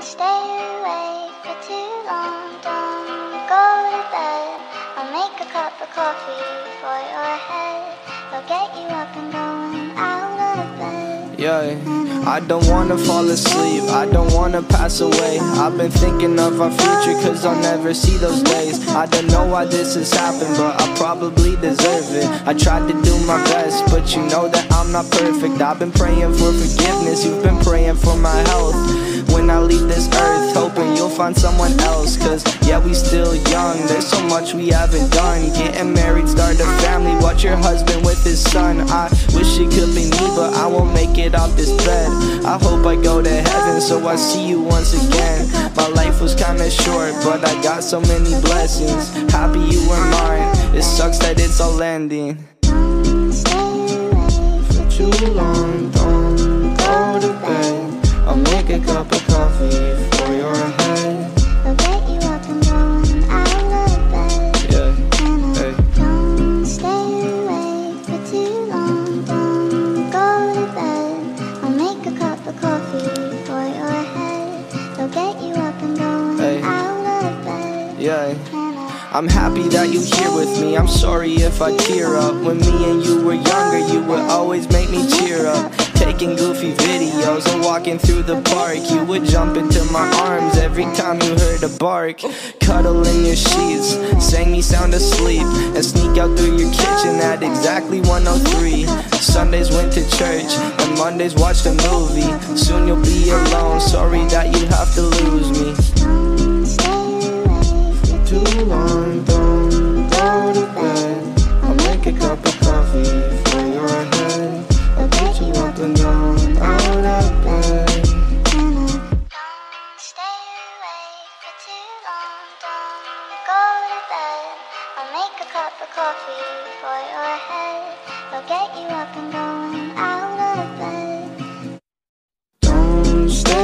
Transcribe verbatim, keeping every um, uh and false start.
stay awake for too long, don't go to bed. I'll make a cup of coffee for your head. I'll get you up and going out of bed. Yeah, I don't wanna fall asleep, I don't wanna pass away. I've been thinking of our future cause I'll never see those days. I don't know why this has happened, but I probably deserve it. I tried to do my best, but you know that I'm not perfect. I've been praying for forgiveness, you've been praying for my health. When I leave this earth, hoping you'll find someone else. Cause yeah, we still young, there's so much we haven't done. Getting married, start a family, watch your husband with his son. I wish it could be me, but I won't make it off this bed. I hope I go to heaven so I see you once again. My life was kinda short, but I got so many blessings. Happy you were mine, it sucks that it's all ending. Don't stay awake For too long, don't go to bed. I'll make a cup of coffee for your head. I'll get you up and going out of bed. Yeah, And I hey. don't stay awake for too long, don't go to bed. I'll make a cup of coffee for your head. I'll get you up and going Hey. out of bed. Yeah, And I I'm happy that you're here with me. I'm sorry if I tear up. When me and you were younger, you would always make me cheer up. Taking goofy videos and walking through the park, you would jump into my arms every time you heard a bark. Cuddle in your sheets, sang me sound asleep, and sneak out through your kitchen at exactly one oh three. Sundays went to church, and Mondays watched a movie. Soon you'll be alone, sorry that you have to lose me. don't stay awake for Too long, don't go to bed. I'll make a cup of coffee for your head. I'll get you up and going out of bed. And I don't stay awake for too long, don't go to bed. I'll make a cup of coffee for your head. I'll get you up and going out of bed. Don't stay